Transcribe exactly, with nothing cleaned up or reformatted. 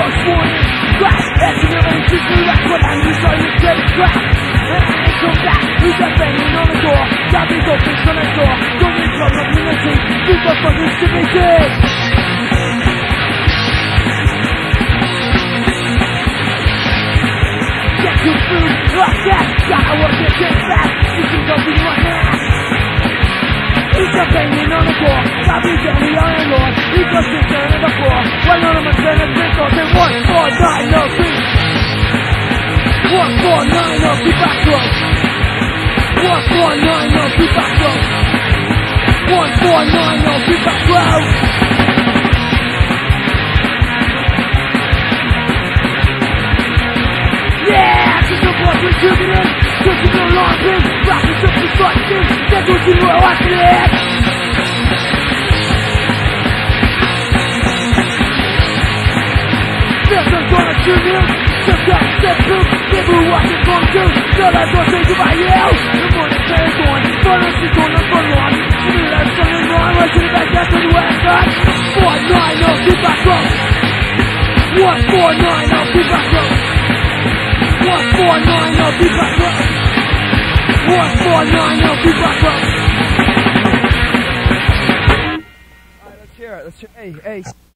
sworn in. Crack, that's the never shoot me like what I'm just trying to get it crack. And I ain't come back, who's that banging on the door? Gabby's open on the door, don't need trouble up in the seat. Who's the fucking stupid kid? Get your food, like that, gotta work it, get fast. You can go be right now. He's a banging on the door, Gabby's on the iron lord. He's just sitting on the floor, while none of my friends drink off in one, four, nine, no, three. One, four, nine, no, keep back row. One, four, nine, no, keep back row. One, four, nine, no, keep back row. Yeah, just a boy contributing, just a little launching, rocking some construction, that's what you were watching it. There's a gonna tune in, just got step through, people watching from two, so that's what they do by you. The morning train's on, but it's just on the front lawn. You knew that something wrong, right to the back, that's what you asked on. Four, nine, no, keep back up. One, four, nine, no, keep back up. One, four, nine, no, keep back up. One, four, nine, no, keep back up. Alright, let's hear it, let's hear it, hey, hey.